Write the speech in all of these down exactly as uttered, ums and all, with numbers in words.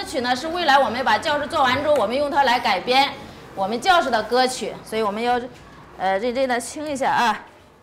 曲呢，是未来我们把教室做完之后，我们用它来改编我们教室的歌曲，所以我们要呃认真的听一下啊。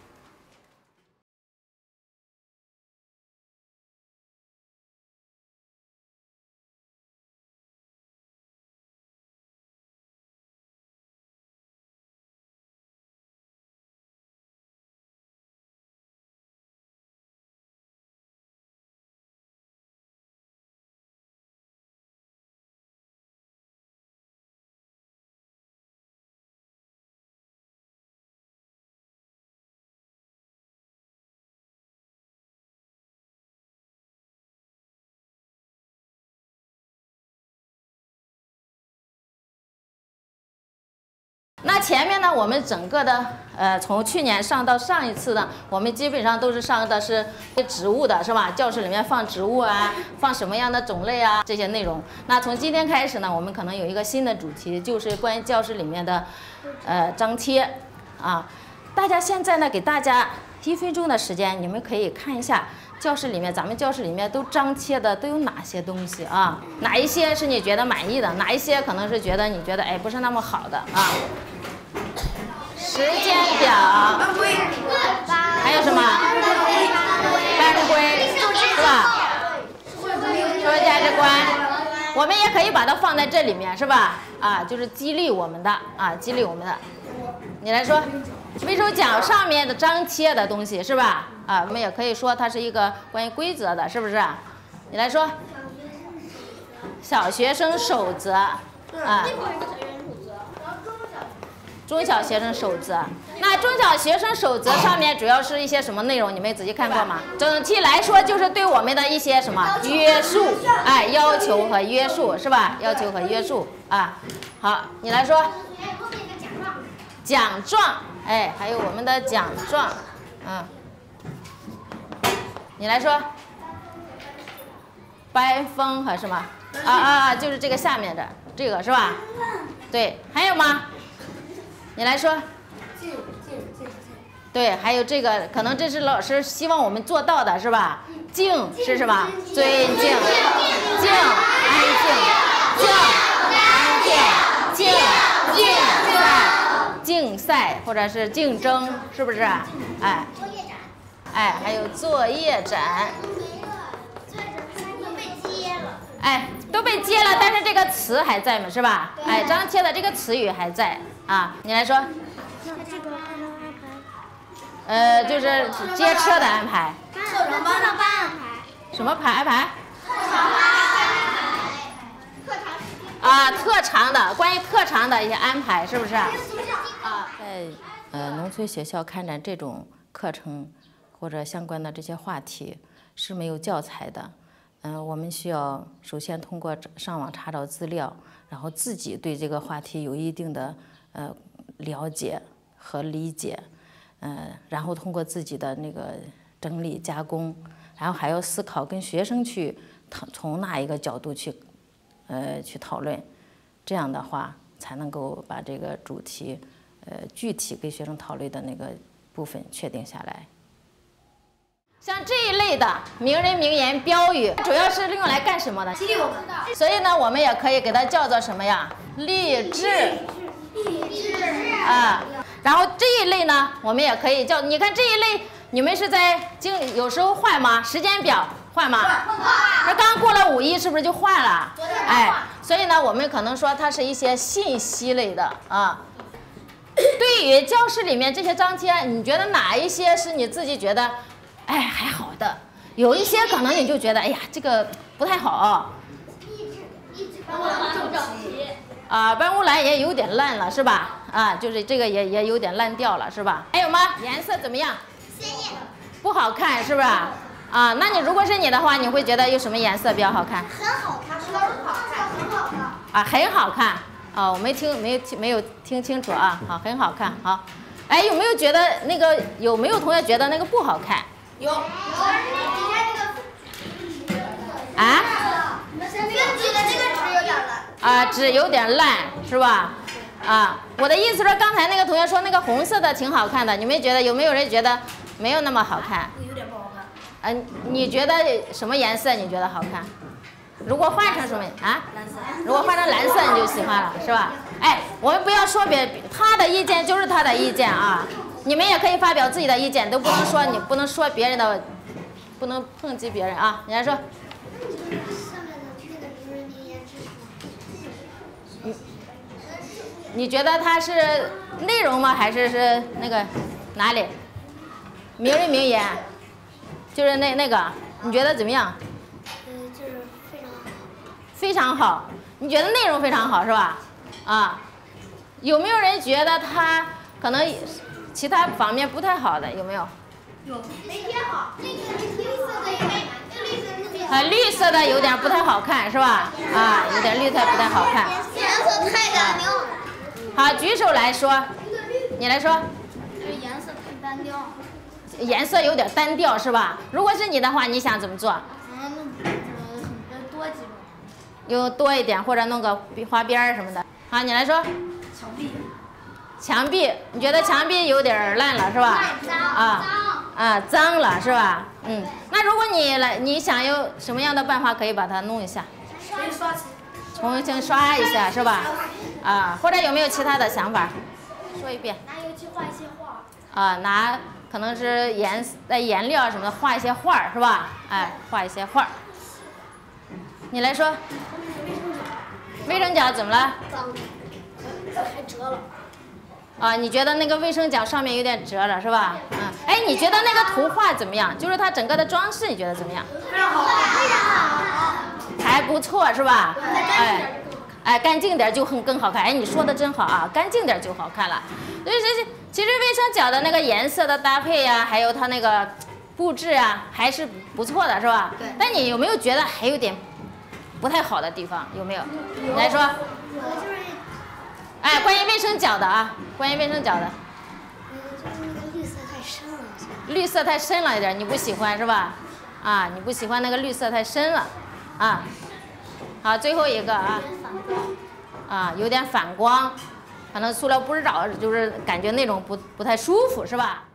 那前面呢，我们整个的呃，从去年上到上一次呢，我们基本上都是上的是植物的，是吧？教室里面放植物啊，放什么样的种类啊，这些内容。那从今天开始呢，我们可能有一个新的主题，就是关于教室里面的呃张贴啊。大家现在呢，给大家一分钟的时间，你们可以看一下教室里面，咱们教室里面都张贴的都有哪些东西啊？哪一些是你觉得满意的？哪一些可能是觉得你觉得哎不是那么好的啊？时间表，还有什么？班规，是吧？社会价值观，我们也可以把它放在这里面，是吧？啊，就是激励我们的啊，激励我们的。你来说，为首奖上面的张贴的东西，是吧？啊，我们也可以说它是一个关于规则的，是不是？你来说，小学生守则啊。中小学生守则，那中小学生守则上面主要是一些什么内容？你们仔细看过吗？整体来说就是对我们的一些什么约束，哎，要求和约束，是吧？要求和约束啊。好，你来说。奖状，哎，还有我们的奖状，嗯。你来说。班风和什么？啊啊，就是这个下面的这个是吧？对，还有吗？你来说，对，还有这个，可能这是老师希望我们做到的，是吧？敬是什么？尊敬，敬，安静，敬，安静，敬，竞赛，竞赛或者是竞争，是不是？哎，哎，还有作业展，哎，都被接了，但是这个词还在嘛，是吧？哎，张贴的这个词语还在。啊，你来说。呃，就是接车的安排。课程班的班安排。什么排安排？啊，特长的，关于特长的一些安排，是不是？啊，在呃农村学校开展这种课程或者相关的这些话题是没有教材的。嗯、呃，我们需要首先通过上网查找资料，然后自己对这个话题有一定的。呃，了解和理解，呃，然后通过自己的那个整理加工，然后还要思考跟学生去从哪一个角度去，呃，去讨论，这样的话才能够把这个主题，呃，具体跟学生讨论的那个部分确定下来。像这一类的名人名言标语，主要是用来干什么的？激励我们。所以呢，我们也可以给它叫做什么呀？励志。啊，然后这一类呢，我们也可以叫，你看这一类，你们是在经有时候换吗？时间表换吗？那刚过了五一，是不是就换了？哎，所以呢，我们可能说它是一些信息类的啊。对于教室里面这些张贴，你觉得哪一些是你自己觉得，哎还好的？有一些可能你就觉得，哎呀这个不太好。啊，班乌兰也有点烂了，是吧？啊，就是这个也也有点烂掉了，是吧？还有吗？颜色怎么样？鲜艳。不好看，是不是？啊，那你如果是你的话，你会觉得有什么颜色比较好看？ 很好看，很好看，很好看。 啊，很好看。啊，我没听，没有听，没有听清楚啊。好，很好看。好，哎，有没有觉得那个？有没有同学觉得那个不好看？ 有。有。 啊？啊，纸有点烂，是吧？啊，我的意思说，刚才那个同学说那个红色的挺好看的，你们觉得有没有人觉得没有那么好看？ 有点不好看。 嗯、呃，你觉得什么颜色你觉得好看？ 如果换成什么啊？如果换成蓝色你就喜欢了，是吧？哎，我们不要说别他的意见就是他的意见啊，你们也可以发表自己的意见，都不能说你不能说别人的，不能抨击别人啊。人家说。你你觉得它是内容吗？还是是那个哪里？名人名言，就是那那个，你觉得怎么样？ 嗯，就是非常好。 非常好，你觉得内容非常好是吧？啊，有没有人觉得它可能其他方面不太好的？有没有？ 有。没贴好，那个绿色的也没，那绿色那边。 啊，绿色的有点不太好看是吧？啊，有点绿色不太好看。 颜色太单调。 好，举手来说，你来说。 就是颜色太单调。 颜色有点单调是吧？如果是你的话，你想怎么做？ 嗯，呃，多几种。 有多一点，或者弄个花边儿什么的。好，你来说。 墙壁。 墙壁，你觉得墙壁有点烂了是吧？啊啊，脏了是吧？嗯，那如果你来，你想有什么样的办法可以把它弄一下？ 刷重新刷一下是吧？啊，或者有没有其他的想法？说一遍。 拿油漆画一些画。 啊，拿可能是颜呃颜料什么的画一些画儿是吧？哎，画一些画儿。你来说。卫生角怎么了？ 脏，还折了。 啊，你觉得那个卫生角上面有点折了是吧？嗯，哎，你觉得那个图画怎么样？就是它整个的装饰，你觉得怎么样？ 非常好，非常好。 还不错是吧？哎，哎，干净点就很更好看。哎，你说的真好啊，干净点就好看了。所以这其实卫生角的那个颜色的搭配呀、啊，还有它那个布置啊，还是不错的是吧？ 对。 但你有没有觉得还有点不太好的地方？有没有？你来说。哎，关于卫生角的啊，关于卫生角的。 嗯，就是那个绿色太深了。 绿色太深了一点，你不喜欢是吧？啊，你不喜欢那个绿色太深了，啊。好，最后一个啊。啊，有点反光，可能塑料不知道，就是感觉那种不不太舒服是吧？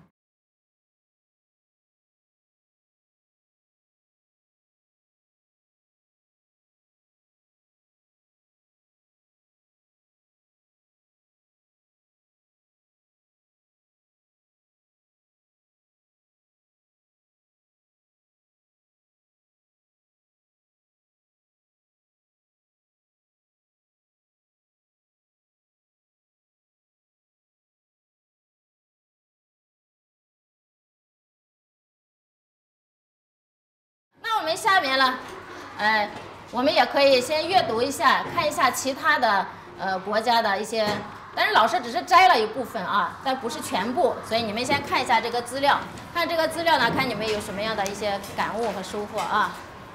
那我们下面了，呃，我们也可以先阅读一下，看一下其他的呃国家的一些，但是老师只是摘了一部分啊，但不是全部，所以你们先看一下这个资料，看这个资料呢，看你们有什么样的一些感悟和收获啊。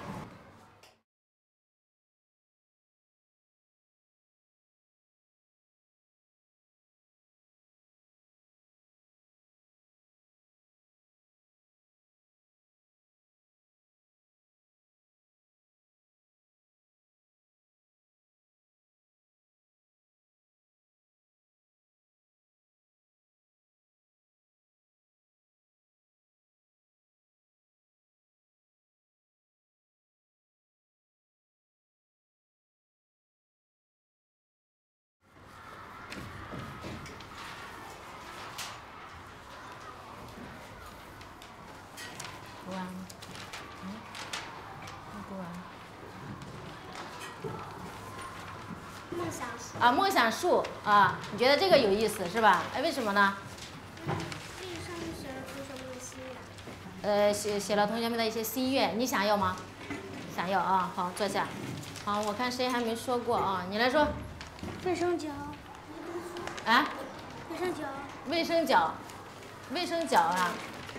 读完了，嗯，读完了。 梦想树啊，梦想树啊，你觉得这个有意思是吧？哎，为什么呢？ 这上面写了同学们的心愿。 呃，写写了同学们的一些心愿，你想要吗？想要啊，好，坐下。好，我看谁还没说过啊？你来说。 卫生角。 啊？ 卫生角。 卫生角，卫生角啊。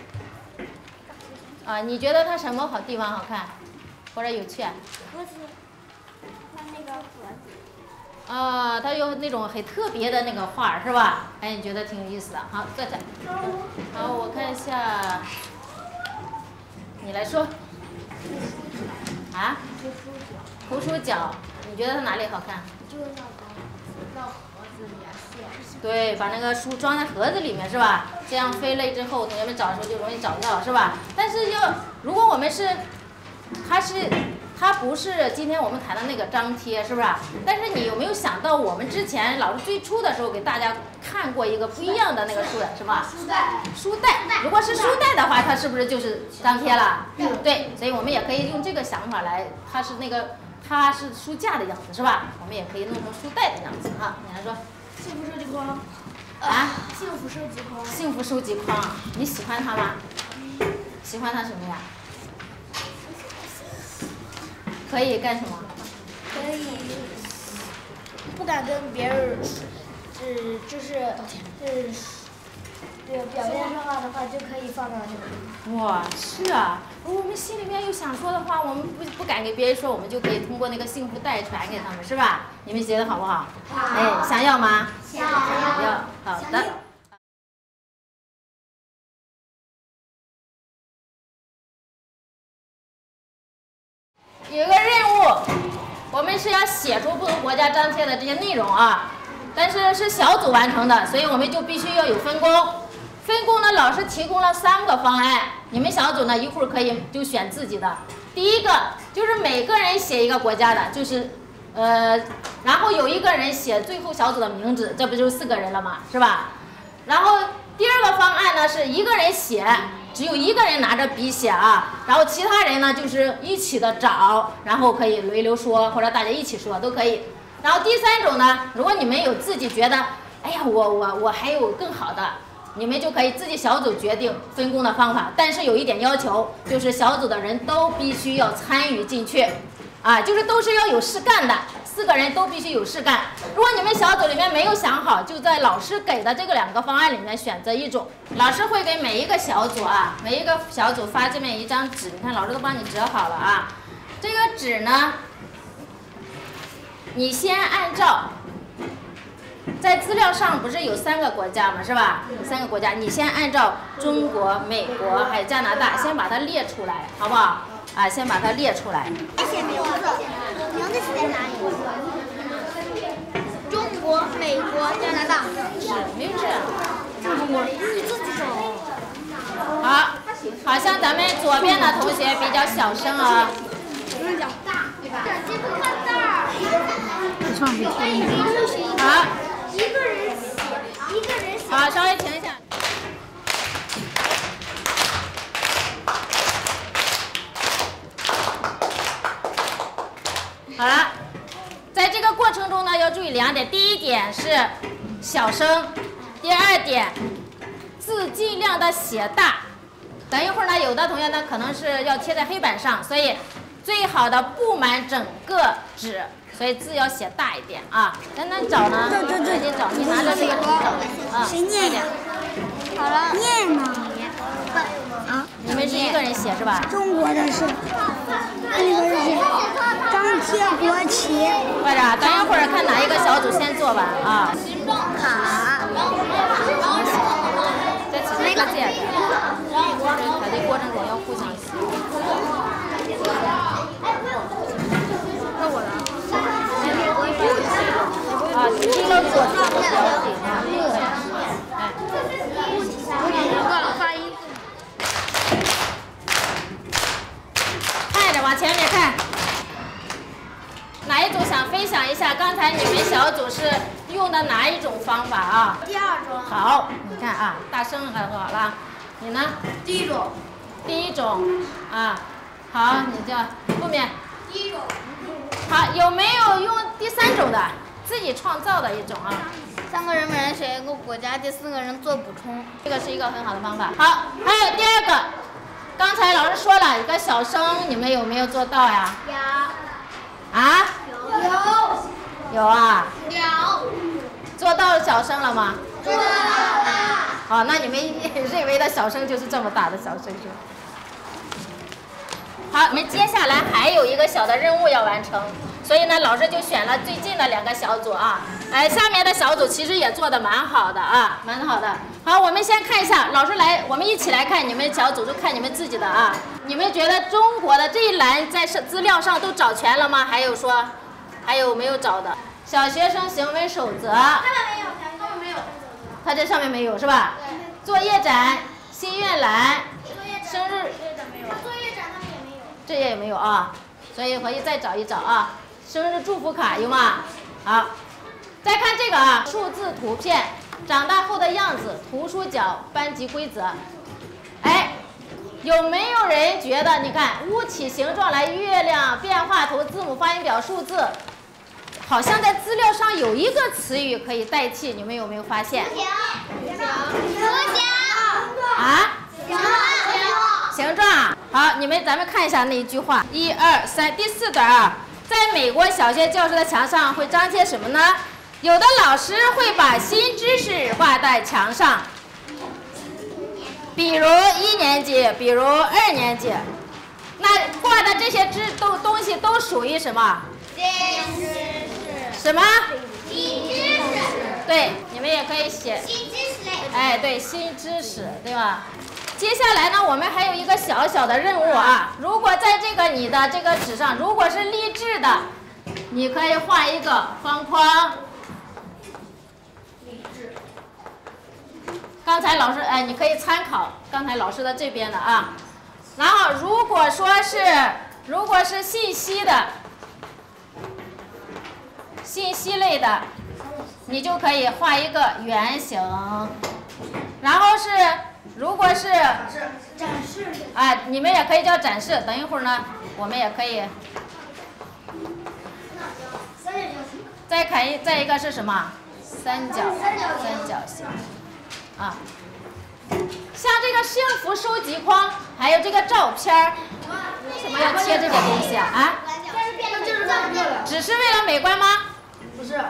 啊，你觉得它什么好地方好看，或者有趣？ 盒子，它那个盒子。 啊，它有那种很特别的那个画是吧？哎，你觉得挺有意思的。好，坐下。好，我看一下，你来说。啊？ 图书角。 图书角，你觉得它哪里好看？ 就是那个绕盒子连线。 对，把那个书装在盒子里面是吧？这样分类之后，同学们找的时候就容易找到是吧？但是要如果我们是，它是它不是今天我们谈的那个张贴，是不是？但是你有没有想到，我们之前老师最初的时候给大家看过一个不一样的那个书的，什么？ 书袋。 书袋。如果是书袋的话，它是不是就是张贴了？对，所以我们也可以用这个想法来，它是那个它是书架的样子，是吧？我们也可以弄成书袋的样子啊。你来说。 幸福收集筐。 啊？ 幸福收集筐。 幸福收集筐，你喜欢它吗？喜欢它什么呀？可以干什么？ 可以不敢跟别人，呃，就是呃，对表面上话的话，就可以放到那个。 哇，是啊，我们心里面有想说的话，我们不不敢给别人说，我们就可以通过那个幸福袋传给他们，是吧？你们觉得好不好？ 好。 哎，想要吗？ 想要。 好的。有一个任务，我们是要写出不同国家张贴的这些内容啊，但是是小组完成的，所以我们就必须要有分工。分工呢，老师提供了三个方案，你们小组呢一会儿可以就选自己的。第一个就是每个人写一个国家的，就是呃，然后有一个人写最后小组的名字，这不就是四个人了吗？是吧？然后第二个方案呢是一个人写。只有一个人拿着笔写啊，然后其他人呢就是一起的找，然后可以轮流说，或者大家一起说都可以。然后第三种呢，如果你们有自己觉得，哎呀，我我我还有更好的，你们就可以自己小组决定分工的方法。但是有一点要求，就是小组的人都必须要参与进去，啊，就是都是要有事干的。四个人都必须有事干。如果你们小组里面没有想好，就在老师给的这个两个方案里面选择一种。老师会给每一个小组啊，每一个小组发这么一张纸，你看老师都帮你折好了啊。这个纸呢，你先按照在资料上不是有三个国家吗？是吧？三个国家，你先按照中国、美国还有加拿大，先把它列出来，好不好？啊，先把它列出来。 写名字，名字写在哪里？中国、美国、加拿大。 是，没有事。 我你自己找。 好，好像咱们左边的同学比较小声啊。 不用讲大，对吧？这个看这儿。 好。 一个人写，一个人写。 好，稍微停一下。好了，在这个过程中呢，要注意两点。第一点是小声，第二点字尽量的写大。等一会儿呢，有的同学呢可能是要贴在黑板上，所以最好的布满整个纸，所以字要写大一点啊。咱咱找呢，赶紧找，你拿着这个纸找啊。 谁念呀？好了，念呢？啊， 你们是一个人写是吧？ 中国的是，那个是张贴国旗。 快点，等一会儿看哪一个小组先做完啊。 卡。 这其实是借的，在这过程中要互相写。 那我了。 啊，第一个左字不标记啊，哎。 发音。 看着往前面看。哪一组想分享一下刚才你们小组是用的哪一种方法啊？ 第二种。 好，你看啊，大声很好了。你呢？ 第一种。 第一种啊，好，你叫后面。 第一种。 好，有没有用第三种的？自己创造的一种啊。 三个人每人选一个国家，第四个人做补充。 这个是一个很好的方法。好，还有第二个，刚才老师说了一个小声，你们有没有做到呀？ 有。 啊？ 有。 有啊。 有。 做到小声了吗？ 做到了。 好，那你们认为的小声就是这么大的小声是吧？好，我们接下来还有一个小的任务要完成，所以呢，老师就选了最近的两个小组啊。哎，下面的小组其实也做的蛮好的啊，蛮好的。好，我们先看一下，老师来，我们一起来看你们小组，就看你们自己的啊。你们觉得中国的这一栏在资料上都找全了吗？还有说，还有没有找的？小学生行为守则。 他们没有，他们没有。 他这上面没有是吧？对。作业展、心愿栏、生日。 作业展他们也没有。 这也没有啊。 所以回去再找一找啊。生日祝福卡有吗？好，再看这个啊，数字图片，长大后的样子，图书角，班级规则。哎，有没有人觉得？你看，物体形状来，月亮、变化图、字母、发音表、数字，好像在资料上有一个词语可以代替，你们有没有发现？啊？形状。好，你们咱们看一下那一句话，一二三，第四段啊，在美国小学教室的墙上会张贴什么呢？有的老师会把新知识挂在墙上，比如一年级，比如二年级，那挂的这些知都东西都属于什么？新知识。什么？新知识。对，你们也可以写。新知识类。哎，对，新知识，对吧？接下来呢，我们还有一个小小的任务啊。如果在这个你的这个纸上，如果是励志的，你可以画一个方框。励志。刚才老师，哎，你可以参考刚才老师的这边的啊。然后，如果说是如果是信息的，信息类的，你就可以画一个圆形。然后是。如果是展示， 啊，你们也可以叫展示。等一会儿呢，我们也可以。再看一，再一个是什么？三角，三角形。啊，像这个幸福收集框，还有这个照片儿，为什么要贴这些东西啊？啊？只是为了美观吗？ 不是。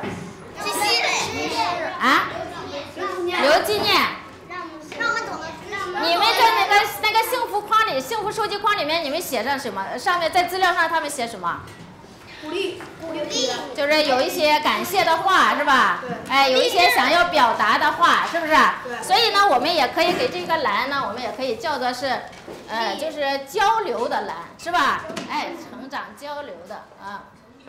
啊？留纪念。你们在那个那个幸福框里，幸福收集框里面，你们写上什么？上面在资料上他们写什么？ 鼓励，鼓励， 就是有一些感谢的话，是吧？对。哎，有一些想要表达的话，是不是？对。所以呢，我们也可以给这个栏呢，我们也可以叫做是，呃，就是交流的栏，是吧？哎，成长交流的啊。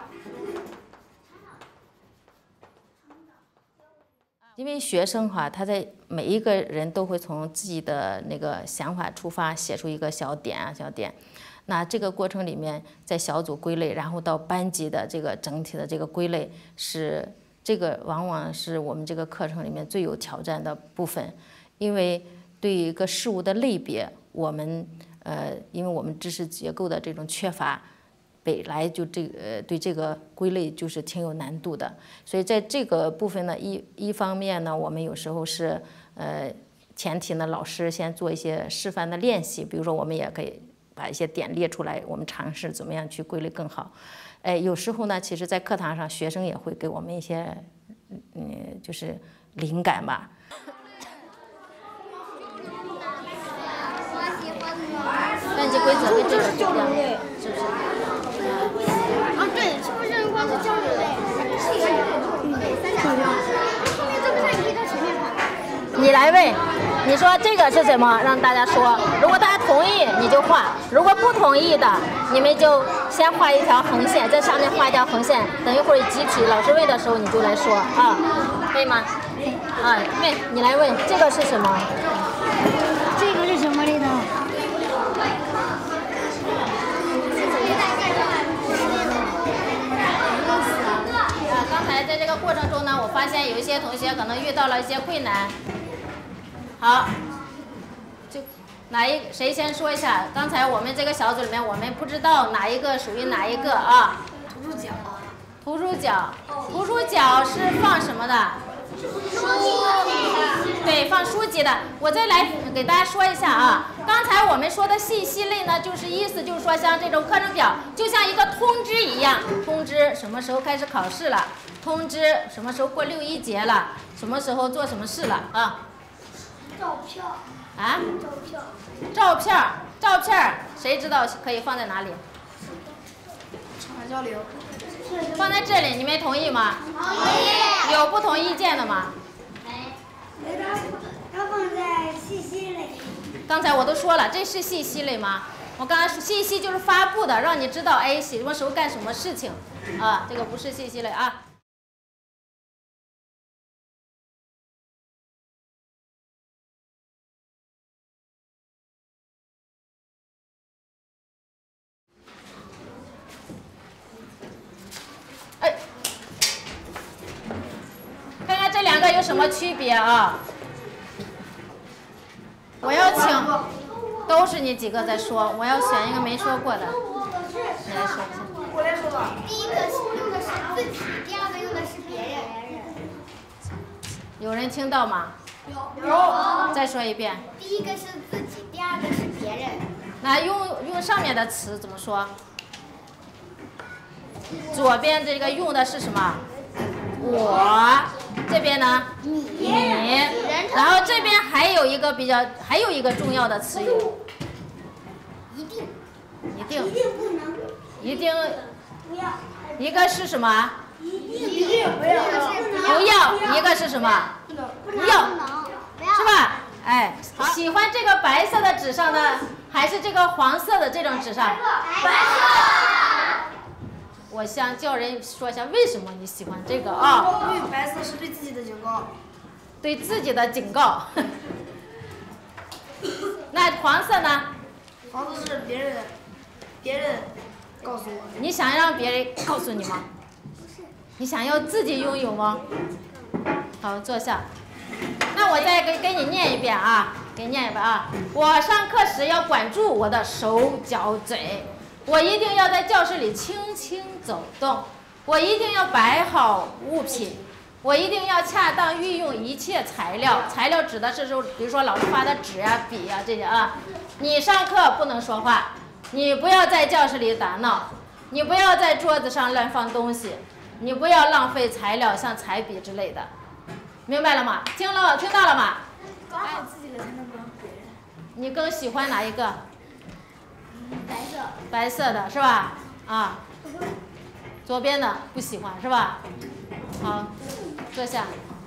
因为学生哈，他在每一个人都会从自己的那个想法出发，写出一个小点啊小点。那这个过程里面，在小组归类，然后到班级的这个整体的这个归类，是这个往往是我们这个课程里面最有挑战的部分。因为对于一个事物的类别，我们呃，因为我们知识结构的这种缺乏。本来就这个呃对这个归类就是挺有难度的，所以在这个部分呢，一一方面呢，我们有时候是呃前提呢，老师先做一些示范的练习，比如说我们也可以把一些点列出来，我们尝试怎么样去归类更好。哎，有时候呢，其实在课堂上，学生也会给我们一些嗯就是灵感吧。班级规则跟这个不一样，是不是？ 啊，对，是不是光是交流类？嗯，三角形。后面这个是一个前面看。 你来问，你说这个是什么？让大家说。如果大家同意，你就画；如果不同意的，你们就先画一条横线，在上面画一条横线。等一会儿集体老师问的时候，你就来说啊，可以吗？啊，问，你来问，这个是什么？ 这个是什么类的？ 刚才在这个过程中呢，我发现有一些同学可能遇到了一些困难。好，就哪一谁先说一下？刚才我们这个小组里面，我们不知道哪一个属于哪一个啊？ 图书角。 图书角，图书角是放什么的？ 书籍。 对，放书籍的。我再来给大家说一下啊，刚才我们说的信息类呢，就是意思就是说，像这种课程表，就像一个通知一样，通知什么时候开始考试了，通知什么时候过六一节了，什么时候做什么事了啊？ 照片。 啊？ 照片。 照片，照片，谁知道可以放在哪里？ 成长交流。 放在这里，你们同意吗？ 同意。 有不同意见的吗？ 没。它放在信息类。 刚才我都说了，这是信息类吗？我刚才说信息就是发布的，让你知道哎什么时候干什么事情，啊，这个不是信息类啊。 什么区别啊？我要请，都是你几个在说，我要选一个没说过的，你来说一下。 我来说吧。第一个是用的是自己，第二个用的是别人。 有人听到吗？ 有。有。 再说一遍。 第一个是自己，第二个是别人。 那用用上面的词怎么说？左边这个用的是什么？我。这边呢？ 你。 你。然后这边还有一个比较，还有一个重要的词语。 一定。 一定。 一定不能。 一定。 不要。 一个是什么？ 一定不要。 不要。一个是什么？不要。是吧？哎，喜欢这个白色的纸上的，还是这个黄色的这种纸上？ 白色。 我想叫人说一下为什么你喜欢这个啊？ 因为白色是对自己的警告。 对自己的警告。那黄色呢？ 黄色是别人，别人告诉我。 你想让别人告诉你吗？ 不是。 你想要自己拥有吗？好，坐下。那我再给给你念一遍啊，给你念一遍啊。我上课时要管住我的手脚嘴，我一定要在教室里轻轻走动，我一定要摆好物品，我一定要恰当运用一切材料。材料指的是说，比如说老师发的纸呀、笔呀这些啊。你上课不能说话，你不要在教室里打闹，你不要在桌子上乱放东西，你不要浪费材料，像彩笔之类的。明白了吗？听了听到了吗？ 管好自己的才能管别人。 你更喜欢哪一个？ 白色。 白色的是吧？啊。左边的不喜欢是吧？好，坐下。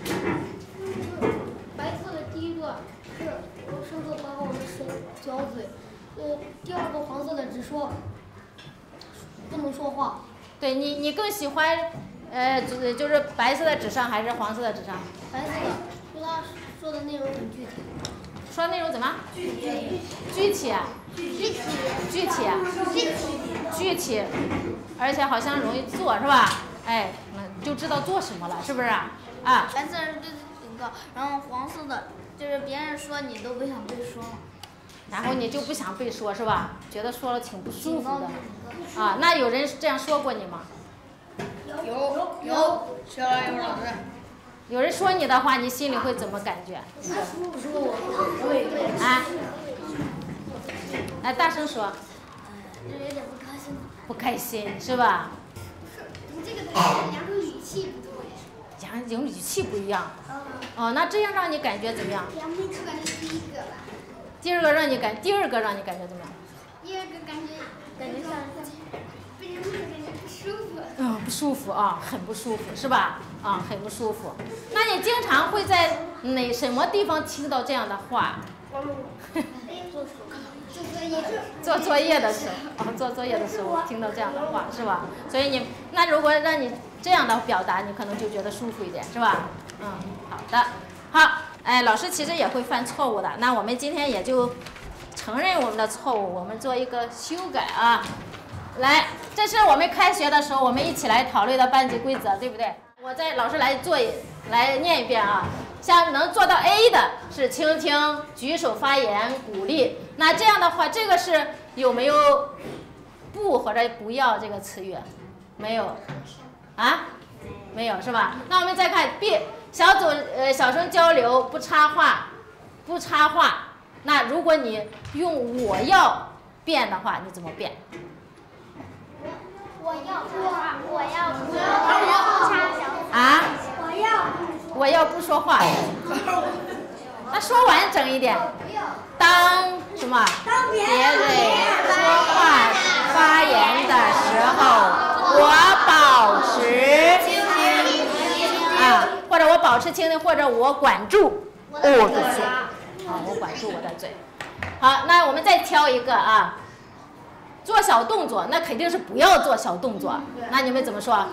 白色的第一个是我上课管好我的手脚嘴，呃，第二个黄色的只说不能说话。 对你，你更喜欢，呃，就是就是白色的纸上还是黄色的纸上？ 白色的，就他说的内容很具体。 说内容怎么？ 具体。 具体。 具体。 具体。 具体。 具体，而且好像容易做是吧？哎，那就知道做什么了，是不是啊？啊。 白色是对自己警告，然后黄色的就是别人说你都不想被说。 然后你就不想被说是吧？觉得说了挺不舒服的。啊，那有人这样说过你吗？ 有有有，小有老师。 有人说你的话，你心里会怎么感觉？ 不说我会啊？来，大声说。 有点不开心。 不开心是吧？ 你这个的两种语气不同哎。 两种语气不一样。哦，那这样让你感觉怎么样？ 两种感觉第一个吧。 第二个让你感，第二个让你感觉怎么样？ 第二个感觉感觉像被人问感觉不舒服。 嗯，不舒服啊，很不舒服是吧？啊，很不舒服。那你经常会在哪什么地方听到这样的话？ 做作业。 做作业的时候，哦，做作业的时候听到这样的话是吧？所以你那如果让你这样的表达，你可能就觉得舒服一点是吧？嗯，好的，好，哎，老师其实也会犯错误的，那我们今天也就承认我们的错误，我们做一个修改啊。来，这是我们开学的时候我们一起来讨论的班级规则，对不对？我再老师来做一来念一遍啊。像能做到 A 的是倾听、举手发言、鼓励。那这样的话，这个是有没有不或者不要这个词语？没有，啊？没有是吧？那我们再看 B， 小组呃小声交流，不插话，不插话。那如果你用我要变的话，你怎么变？ 我要我我要不插啊？ 我要我要不说话。那说完整一点。当什么？别人说话发言的时候，我保持倾听啊，或者我保持倾听，或者我管住我的嘴啊，我管住我的嘴。好，那我们再挑一个啊。做小动作，那肯定是不要做小动作。那你们怎么说？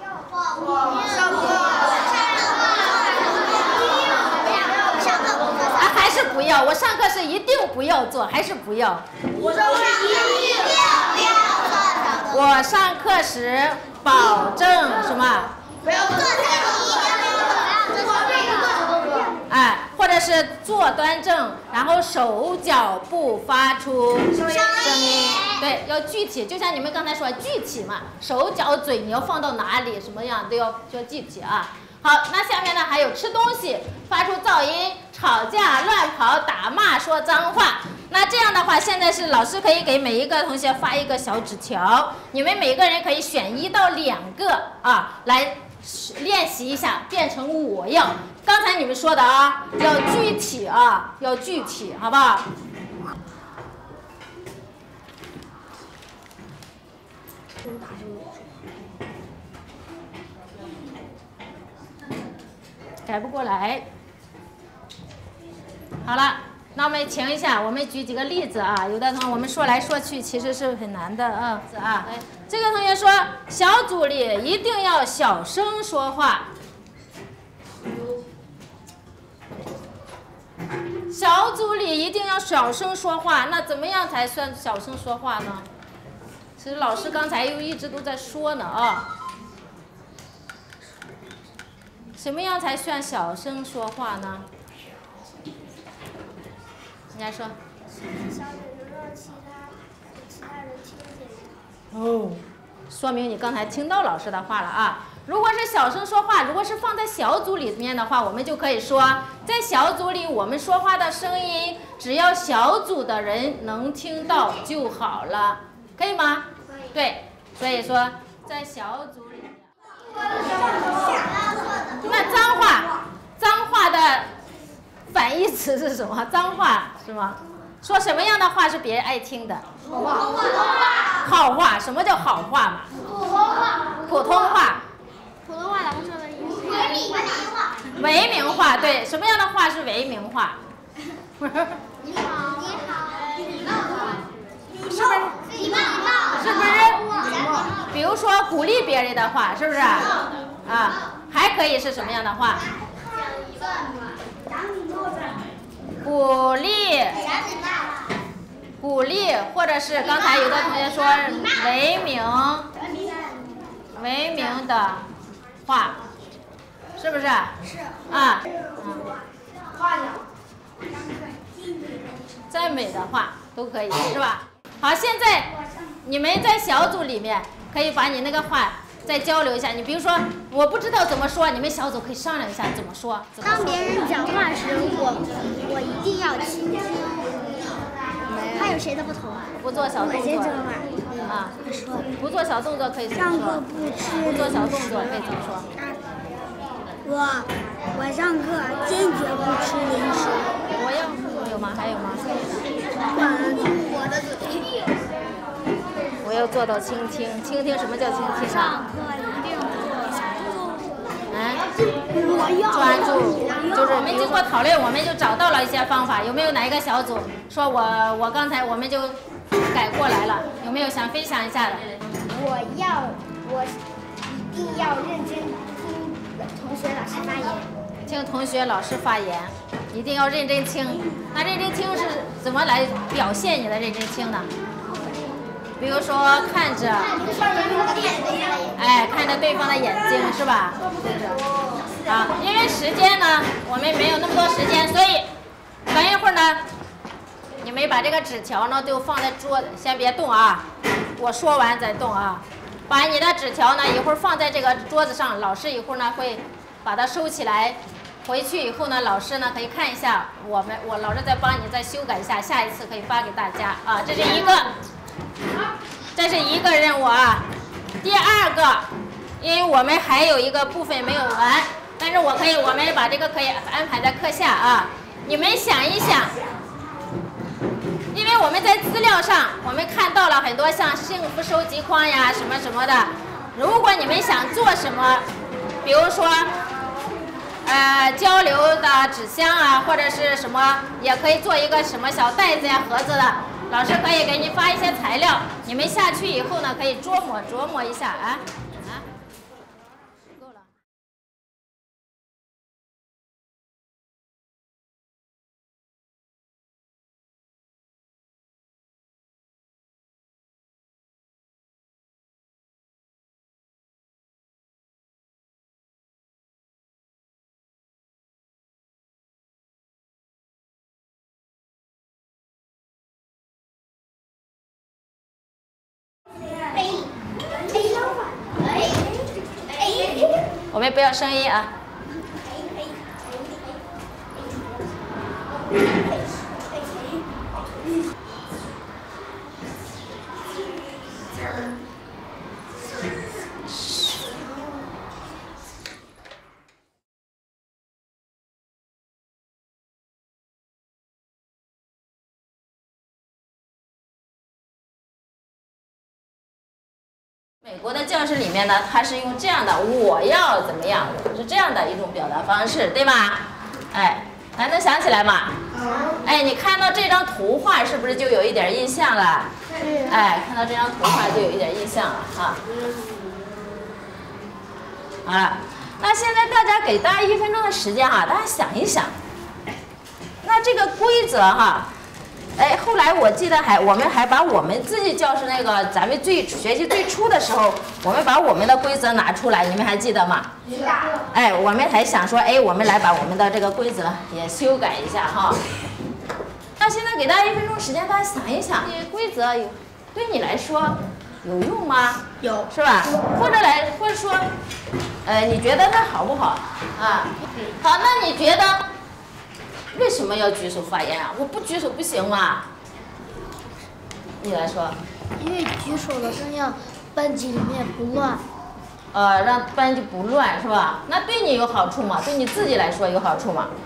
啊，还是不要？我上课是一定不要做，还是不要？ 我上课一定不要做。 我上课时保证什么？ 不要做。 者是坐端正，然后手脚不发出声音。对，要具体，就像你们刚才说具体嘛，手脚嘴你要放到哪里，什么样都要要具体啊。好，那下面呢还有吃东西、发出噪音、吵架、乱跑、打骂、说脏话。那这样的话，现在是老师可以给每一个同学发一个小纸条，你们每个人可以选一到两个啊，来练习一下，变成我要。刚才你们说的啊，要具体啊，要具体，好不好？改不过来。好了，那我们停一下，我们举几个例子啊。有的同学我们说来说去，其实是很难的啊。啊，这个同学说，小组里一定要小声说话。小组里一定要小声说话，那怎么样才算小声说话呢？其实老师刚才又一直都在说呢啊。什么样才算小声说话呢？你来说。 小声让其他其他人听见。 哦，说明你刚才听到老师的话了啊。如果是小声说话，如果是放在小组里面的话，我们就可以说，在小组里我们说话的声音，只要小组的人能听到就好了，可以吗？可以。对，所以说在小组里。那脏话，脏话的反义词是什么？脏话是吗？说什么样的话是别人爱听的？ 好话。 好话，什么叫好话嘛？ 普通话。 普通话。 普通话咱们说的是唯名话。 唯名话，对，什么样的话是唯名话？ 你好，你好，礼貌话。 是不是？ 礼貌，礼貌。 是不是？比如说鼓励别人的话，是不是？啊，还可以是什么样的话？鼓励。鼓励，或者是刚才有的同学说唯名，唯名的话，是不是？是。啊，嗯。赞美的话都可以，是吧？好，现在你们在小组里面可以把你那个话再交流一下。你比如说，我不知道怎么说，你们小组可以商量一下怎么说。怎么说当别人讲话时，我我一定要倾听。还有谁的不同？ 不做小动作。啊，不做小动作可以怎么说？ 上课不吃。 不做小动作可以怎么说？ 我我上课坚决不吃零食。 我要有吗？还有吗？ 我的嘴。 我要做到倾听，倾听什么叫倾听啊？ 上课一定做小动作。 嗯， 我要专注，就是我们经过讨论，我们就找到了一些方法。有没有哪一个小组说我我刚才我们就改过来了？有没有想分享一下的？ 我要我一定要认真听同学老师发言。 听同学老师发言，一定要认真听。那认真听是怎么来表现你的认真听呢？比如说看着，哎，看着对方的眼睛，是吧？啊，因为时间呢，我们没有那么多时间，所以等一会儿呢，你们把这个纸条呢就放在桌子，先别动啊，我说完再动啊。把你的纸条呢一会儿放在这个桌子上，老师一会儿呢会把它收起来。回去以后呢，老师呢可以看一下，我们我老师再帮你再修改一下，下一次可以发给大家啊。这是一个。这是一个任务啊，第二个，因为我们还有一个部分没有完，但是我可以，我们把这个可以安排在课下啊。你们想一想，因为我们在资料上我们看到了很多像幸福收集框呀什么什么的，如果你们想做什么，比如说，呃，交流的纸箱啊，或者是什么，也可以做一个什么小袋子呀、盒子的。老师可以给你发一些材料，你们下去以后呢，可以琢磨琢磨一下啊。 我们不要声音啊。美国的教室里面呢，它是用这样的，我要怎么样，是这样的一种表达方式，对吧？哎，还能想起来吗？哎，你看到这张图画是不是就有一点印象了？哎，看到这张图画就有一点印象了哈。好了，那现在大家给大家一分钟的时间哈，大家想一想，那这个规则哈。哎，后来我记得还我们还把我们自己教室那个咱们最学习最初的时候，我们把我们的规则拿出来，你们还记得吗？记得。哎，我们还想说，哎，我们来把我们的这个规则也修改一下哈。那现在给大家一分钟时间，大家想一想，这些规则有对你来说有用吗？有，是吧？或者来，或者说，呃，你觉得它好不好啊？好，那你觉得？为什么要举手发言啊？我不举手不行吗？你来说。 因为举手了，这样班级里面不乱。 呃，让班级不乱是吧？那对你有好处吗？对你自己来说有好处吗？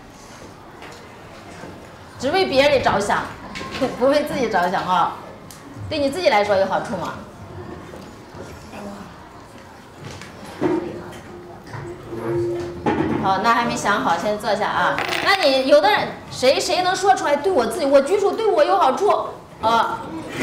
只为别人着想，不为自己着想啊。对你自己来说有好处吗？好，那还没想好，先坐下啊。那你有的人谁谁能说出来对我自己，我举手对我有好处啊？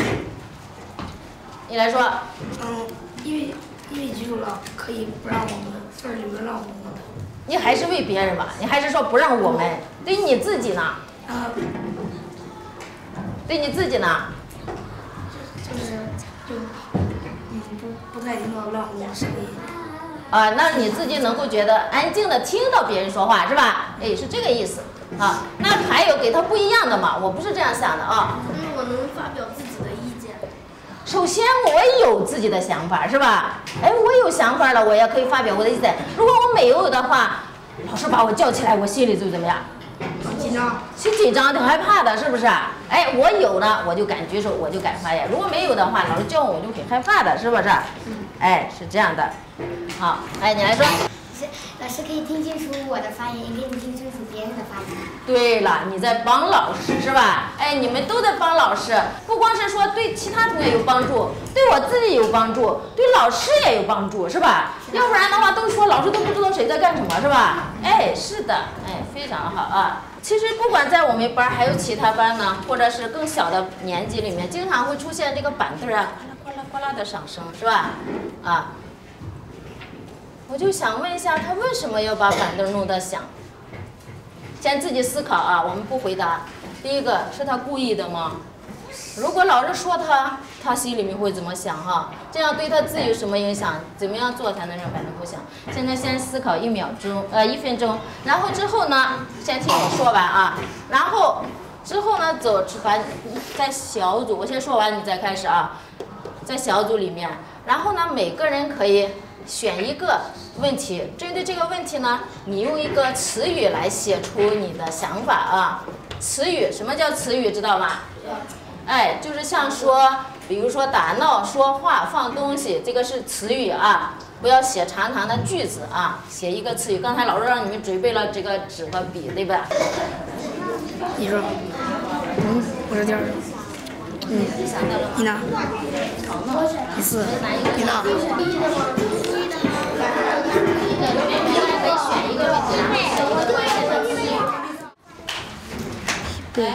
你来说。 嗯，因为因为举手了可以不让我们分儿里面让我们的。 你还是为别人吧？你还是说不让我们？对你自己呢？ 啊。 对你自己呢？ 就是就嗯不不太听到乱哄的声音。 啊，那你自己能够觉得安静的听到别人说话是吧？哎，是这个意思啊。那还有给他不一样的嘛？我不是这样想的啊。 嗯，我能发表自己的意见。 首先我有自己的想法是吧？哎，我有想法了，我也可以发表我的意见。如果我没有的话，老师把我叫起来，我心里就怎么样？ 紧张。 挺紧张，挺害怕的，是不是？哎，我有呢，我就敢举手，我就敢发言。如果没有的话，老师叫我，我就挺害怕的，是不是？哎，是这样的。好，哎，你来说。 老师可以听清楚我的发言，也可以听清楚别人的发言。 对了，你在帮老师是吧？哎，你们都在帮老师，不光是说对其他同学有帮助，对我自己有帮助，对老师也有帮助，是吧？要不然的话，都说老师都不知道谁在干什么，是吧？哎，是的，哎，非常好啊。其实不管在我们班还有其他班呢，或者是更小的年级里面，经常会出现这个板凳啊，呱啦呱啦呱啦的响声，是吧？啊。我就想问一下，他为什么要把板凳弄得响？先自己思考啊，我们不回答。第一个是他故意的吗？如果老师说他，他心里面会怎么想哈？这样对他自己有什么影响？怎么样做才能让板凳不响？现在先思考一秒钟，呃，一分钟。然后之后呢，先听我说完啊。然后之后呢，走把在小组，我先说完，你再开始啊。在小组里面，然后呢，每个人可以选一个问题，针对这个问题呢，你用一个词语来写出你的想法啊。词语，什么叫词语？知道吗？哎，就是像说，比如说打闹、说话、放东西，这个是词语啊。不要写长长的句子啊，写一个词语。刚才老师让你们准备了这个纸和笔，对吧？ 你说，嗯，我这点儿。嗯，你呢？第四，你呢？ 对。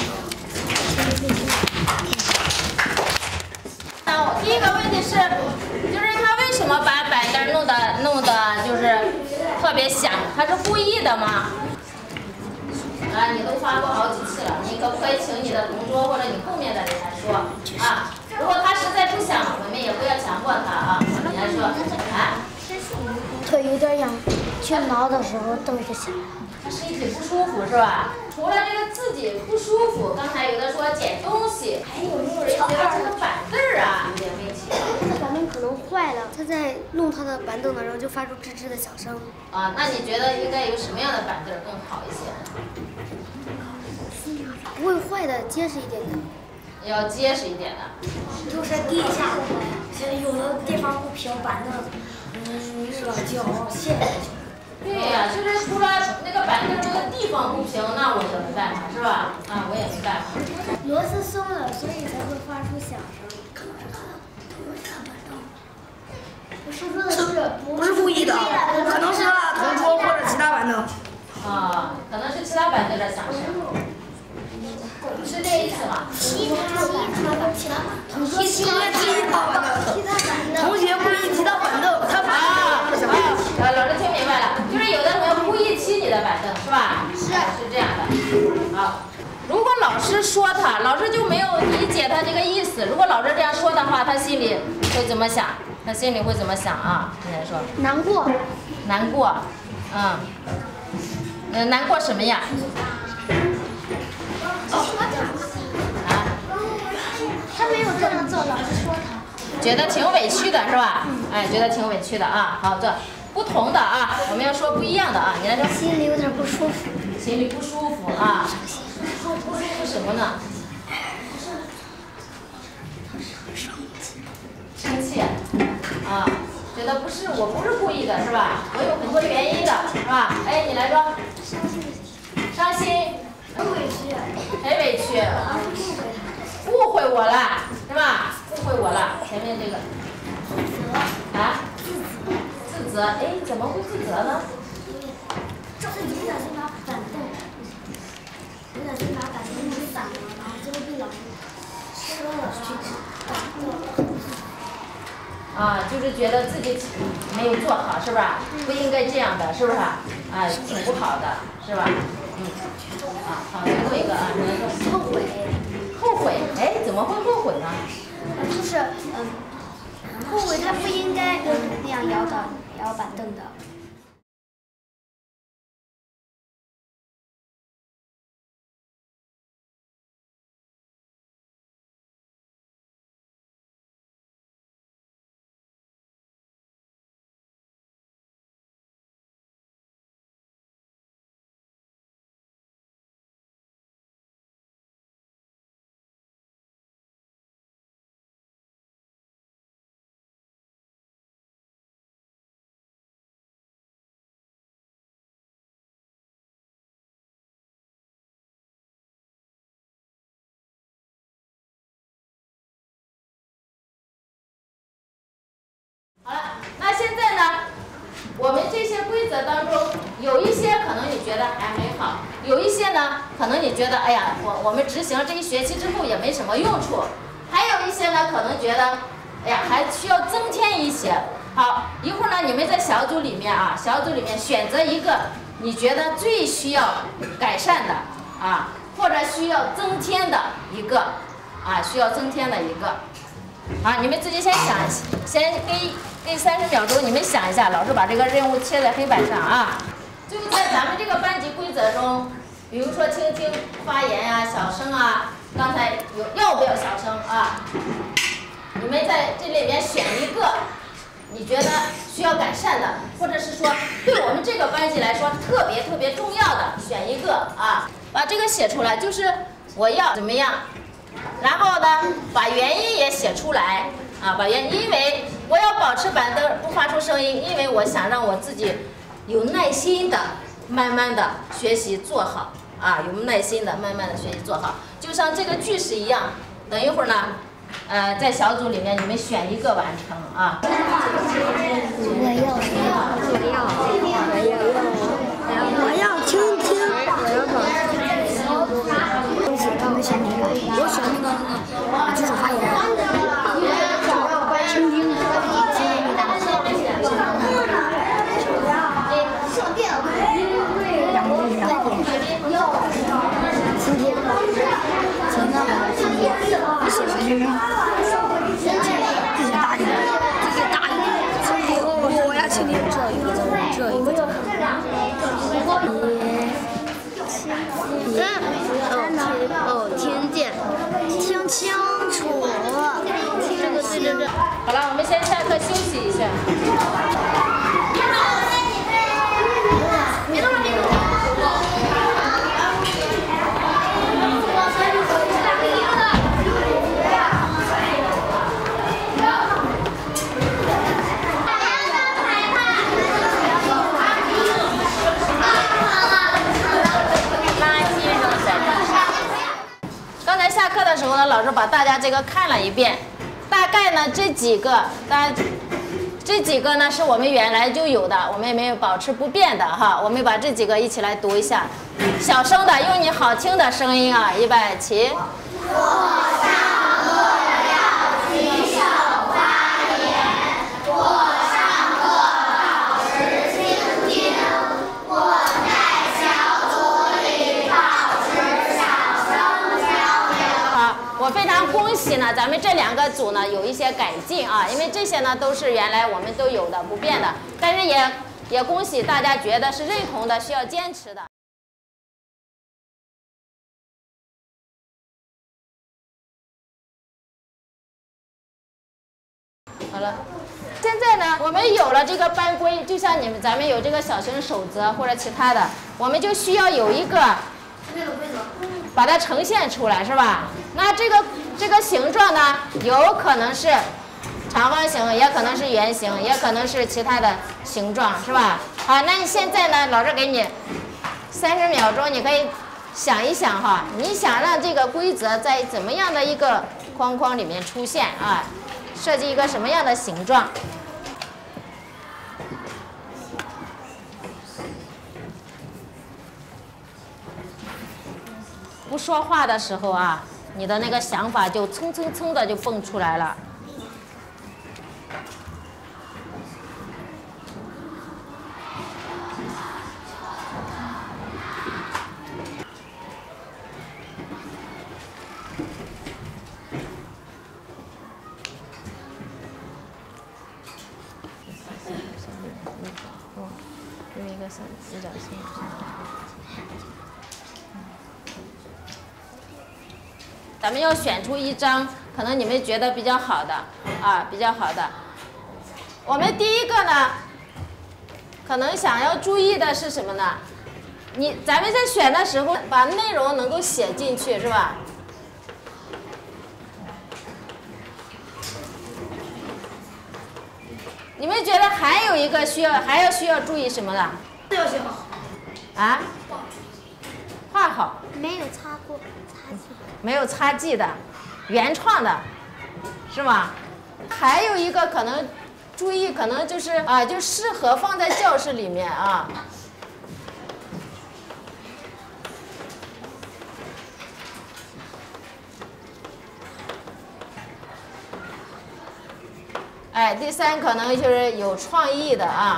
那第一个问题是，就是他为什么把板凳弄得弄得就是特别响？他是故意的吗？啊，你都发过好几次了，你可不可以请你的同桌或者你后面的人来说啊？如果他实在不想，我们也不要强迫他啊。你来说啊。 腿有点痒，去挠的时候都是响。 他身体不舒服是吧？除了这个自己不舒服，刚才有的说捡东西，还有没有人觉得这个板凳啊有点问题？ 这个板凳可能坏了，他在弄它的板凳呢，然后就发出吱吱的响声。 啊，那你觉得应该有什么样的板凳更好一些？ 不会坏的，结实一点的。 要结实一点的。 就是地下，有的地方不平，板凳，嗯，那个脚陷下去。 对呀、啊，就是除了那个板凳那个地方不平，那我也没办法，是吧？啊，我也没办法。 螺丝松了，所以才会发出响声。我是说的是不是故意的，可能是同桌或者其他板凳。 啊，可能是其他板凳的响声。是这意思吗？ 其他板凳，其他板凳， 同学其他板凳，同学故意提到板凳，他啊啊，老师听明白了，就是有的同学故意踢你的板凳，是吧？是，是这样的。好，如果老师说他，老师就没有理解他这个意思。如果老师这样说的话，他心里会怎么想？他心里会怎么想啊？你来说。 难过。 难过，嗯，嗯，难过什么呀？啊？ 他没有这样做，老师说他。 觉得挺委屈的是吧？哎，觉得挺委屈的啊。好，这不同的啊，我们要说不一样的啊。你来说。 心里有点不舒服。 心里不舒服啊。不舒服什么呢？生气。啊，觉得不是，我不是故意的，是吧？我有很多原因的，是吧？哎，你来说。伤心。 很委屈。 很委屈。误会我了，是吧？误会我了，前面这个。啊？自责。哎，怎么会自责呢？ 就是你不小心把板凳，不小心把板凳弄散了，然后就会被老师说了，去打。 啊，就是觉得自己没有做好，是吧？不应该这样的，是不是？啊，挺不好的，是吧？嗯。啊，好，最后一个啊，你来说。 后悔。 后悔？哎，怎么会后悔呢？ 就是，嗯，后悔他不应该那样摇的摇板凳的。 好了，那现在呢，我们这些规则当中，有一些可能你觉得还很好，有一些呢，可能你觉得，哎呀，我我们执行这一学期之后也没什么用处，还有一些呢，可能觉得，哎呀，还需要增添一些。好，一会儿呢，你们在小组里面啊，小组里面选择一个你觉得最需要改善的啊，或者需要增添的一个啊，需要增添的一个。好，你们自己先想，先给给三十秒钟，你们想一下，老师把这个任务贴在黑板上啊。就在咱们这个班级规则中，比如说倾听发言呀、啊、小声啊，刚才有要不要小声啊？你们在这里面选一个你觉得需要改善的，或者是说对我们这个班级来说特别特别重要的，选一个啊，把这个写出来，就是我要怎么样。然后呢，把原因也写出来啊，把原因，因为我要保持板凳不发出声音，因为我想让我自己有耐心的慢慢的学习做好啊，有耐心的慢慢的学习做好，就像这个句式一样。等一会儿呢，呃，在小组里面你们选一个完成啊。 我要，我要，我要，我要倾听，我要保持。他们选哪个？我选那个那个举手发言。倾听，倾听你的。两个是两点。倾听。倾听。你写什么？这些大一点，这些大一点。倾听。我要倾听这一个字，这一个字。嗯。哦，听见，听清楚，这个字真正。好了，我们先下课休息一下。别动了，别动了。刚才下课的时候呢，老师把大家这个看了一遍，大概呢这几个，大家这几个呢是我们原来就有的，我们也没有保持不变的哈。我们把这几个一起来读一下，小声的，用你好听的声音啊，预备起。我上课要举手发言，我上课老师倾听，我在小组里保持小声交流。好，我非常恭喜呢，咱们这两个组呢有一些改进啊，因为这些呢都是原来我们都有的不变的，但是也也恭喜大家觉得是认同的，需要坚持的。好了，现在呢，我们有了这个班规，就像你们咱们有这个小型守则或者其他的，我们就需要有一个把它呈现出来，是吧？那这个这个形状呢，有可能是长方形，也可能是圆形，也可能是其他的形状，是吧？好，那你现在呢，老师给你三十秒钟，你可以想一想哈，你想让这个规则在怎么样的一个框框里面出现啊？设计一个什么样的形状？不说话的时候啊，你的那个想法就蹭蹭蹭的就蹦出来了。用一个三四角形。咱们要选出一张可能你们觉得比较好的啊，比较好的。我们第一个呢，可能想要注意的是什么呢？你咱们在选的时候，把内容能够写进去，是吧？你们觉得还有一个需要还要需要注意什么的？ 这要写好。 啊？画好。 没有擦过擦剂。 没有擦剂的，原创的，是吗？还有一个可能注意，可能就是啊，就适合放在教室里面啊。哎，第三可能就是有创意的啊。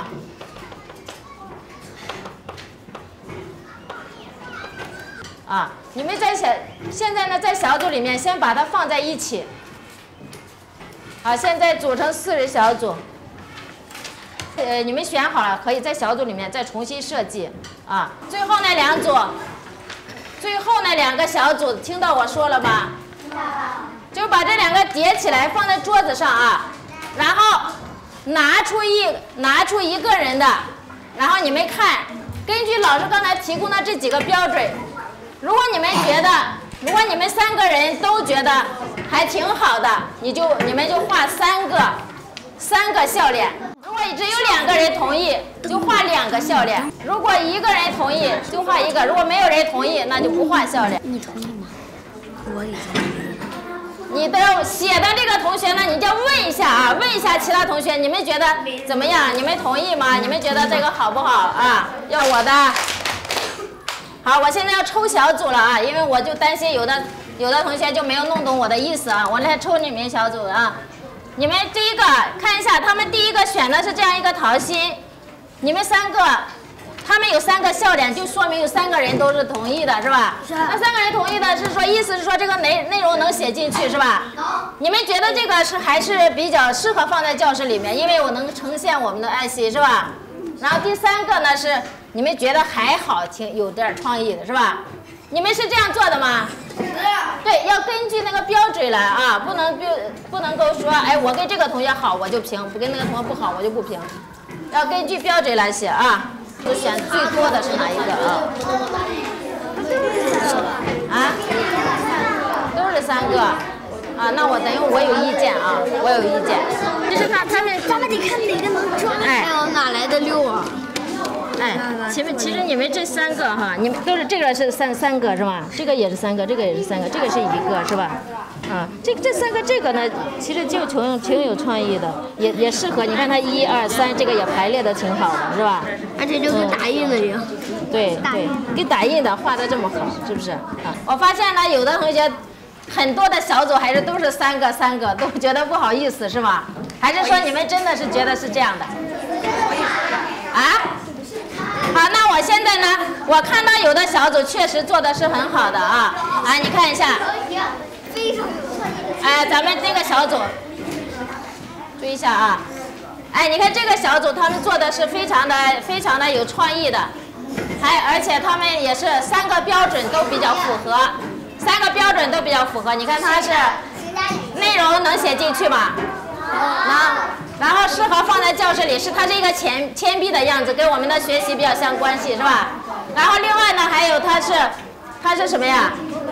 啊，你们在小现在呢，在小组里面先把它放在一起。好，现在组成四人小组。呃，你们选好了，可以在小组里面再重新设计啊。最后那两组，最后那两个小组，听到我说了吗？就把这两个叠起来放在桌子上啊，然后拿出一拿出一个人的，然后你们看，根据老师刚才提供的这几个标准。如果你们觉得，如果你们三个人都觉得还挺好的，你就你们就画三个，三个笑脸。如果只有两个人同意，就画两个笑脸；如果一个人同意，就画一个；如果没有人同意，那就不画笑脸。 你同意吗？我已经。 你的写的这个同学呢，你就要问一下啊，问一下其他同学，你们觉得怎么样？你们同意吗？你们觉得这个好不好啊？要我的。好，我现在要抽小组了啊，因为我就担心有的有的同学就没有弄懂我的意思啊，我来抽你们小组啊。你们第一个看一下，他们第一个选的是这样一个桃心，你们三个，他们有三个笑脸，就说明有三个人都是同意的，是吧？是。那三个人同意的是说，意思是说这个内内容能写进去，是吧？能。你们觉得这个是还是比较适合放在教室里面，因为我能呈现我们的爱惜，是吧？然后第三个呢是。你们觉得还好，挺有点创意的是吧？ 你们是这样做的吗？对，要根据那个标准来啊，不能标不能够说，哎，我跟这个同学好我就评，不跟那个同学不好我就不评，要根据标准来写啊。就选最多的是哪一个啊？啊？都是三个啊？那我等于我有意见啊，我有意见。就是看他们， 咱们得看哪个能抓。 哎， 还有哪来的六啊？ 哎，前面其实你们这三个哈，你们都是这个是三三个是吧？这个也是三个，这个也是三个，这个是一个是吧？啊，这这三个这个呢，其实就挺挺有创意的，也也适合。你看它一二三，这个也排列的挺好的，是吧？ 而且就跟打印的一样。 对对，跟打印的画的这么好，是不是？啊，我发现呢，有的同学很多的小组还是都是三个三个，都觉得不好意思，是吧？还是说你们真的是觉得是这样的？啊？好，那我现在呢，我看到有的小组确实做的是很好的啊，啊，你看一下，哎，咱们这个小组，注意一下啊，哎，你看这个小组他们做的是非常的非常的有创意的，还而且他们也是三个标准都比较符合，三个标准都比较符合，你看它是内容能写进去吗？能。然后适合放在教室里，是它是一个铅铅笔的样子，跟我们的学习比较相关系，是吧？然后另外呢，还有它是，它是什么呀？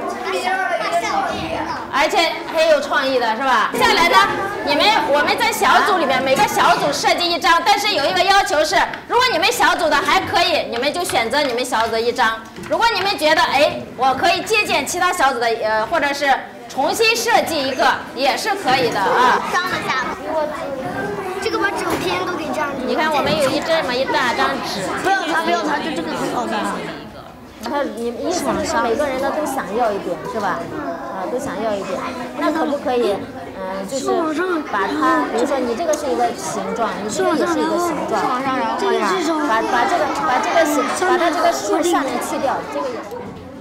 而且很有创意的，是吧？接下来呢，你们我们在小组里面每个小组设计一张，但是有一个要求是，如果你们小组的还可以，你们就选择你们小组的一张。如果你们觉得哎，我可以借鉴其他小组的，呃，或者是重新设计一个，也是可以的啊。 脏了下巴。这个把整篇都给这样子。 你看，我们有一这么一大张纸。 不要它，不要它，就这个很好看。 他你一想是每个人呢都想要一点，是吧？啊，都想要一点。那可不可以，嗯、呃，就是把它，比如说你这个是一个形状，你这个也是一个形状，对吧？把把这个把这个形，把它这个竖上面去掉，这个也是。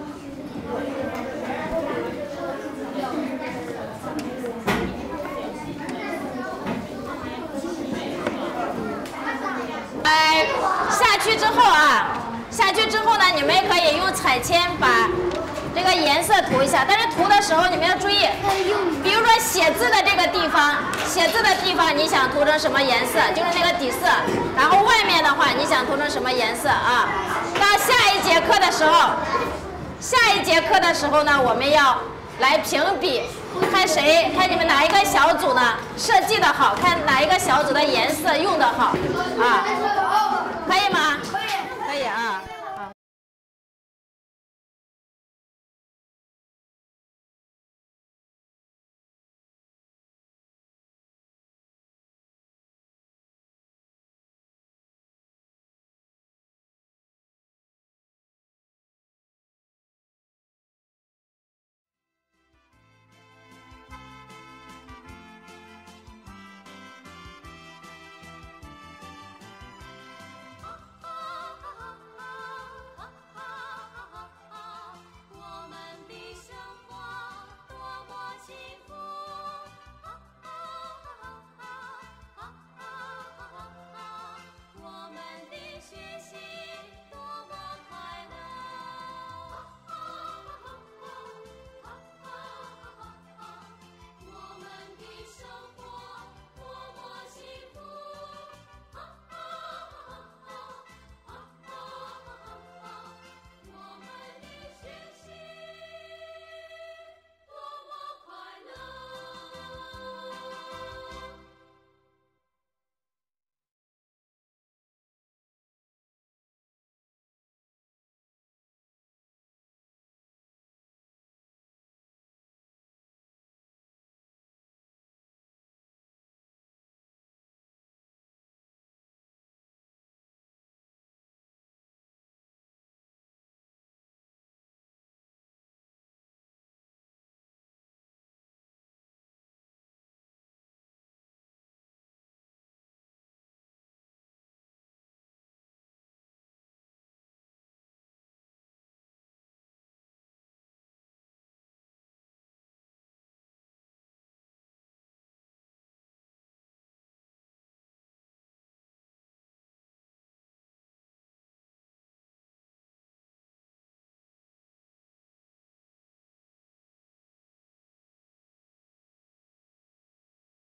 哎，下去之后啊，下去之后呢，你们也可以用彩铅把这个颜色涂一下。但是涂的时候你们要注意，比如说写字的这个地方，写字的地方你想涂成什么颜色，就是那个底色。然后外面的话，你想涂成什么颜色啊？到下一节课的时候，下一节课的时候呢，我们要来评比。看谁，看你们哪一个小组呢设计的好，看哪一个小组的颜色用的好，啊，可以吗？可以。